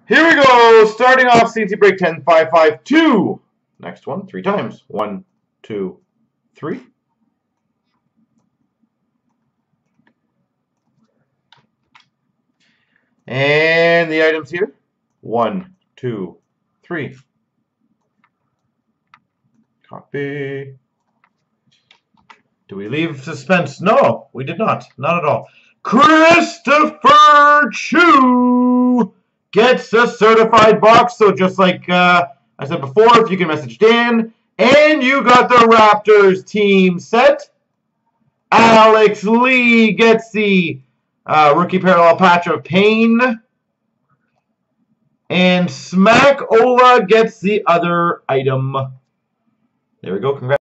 Here we go. Starting off CNC break 10, 5, 5, 2. Next one, 3 times. 1, 2, 3. And the items here. 1, 2, 3. Copy. Do we leave suspense? No, we did not. Not at all. Christopher Chu gets a certified box. So just like I said before, if you can message Dan. And you got the Raptors team set. Alex Lee gets the rookie parallel patch of Payne. And Smack Ola gets the other item. There we go. Congrats.